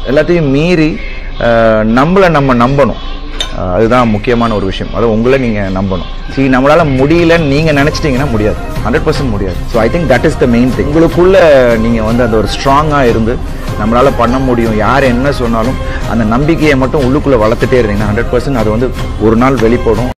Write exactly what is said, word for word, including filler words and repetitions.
எல்லாத்தையும் மீறி நம்மளை நம்ம நம்பணும். அதுதான் முக்கியமான ஒரு விஷயம். அதை உங்களை நீங்கள் நம்பணும். சரி, நம்மளால் முடியலன்னு நீங்கள் நினச்சிட்டிங்கன்னா முடியாது, ஹண்ட்ரட் பர்சன்ட் முடியாது. So I think that is the main thing. உங்களுக்குள்ளே நீங்கள் வந்து அந்த ஒரு ஸ்ட்ராங்காக இருந்து நம்மளால் பண்ண முடியும், யார் என்ன சொன்னாலும் அந்த நம்பிக்கையை மட்டும் உள்ளுக்குள்ளே வளர்த்துட்டே இருந்தீங்கன்னா ஹண்ட்ரட் பர்சன்ட் அது வந்து ஒரு நாள் வெளிப்படும்.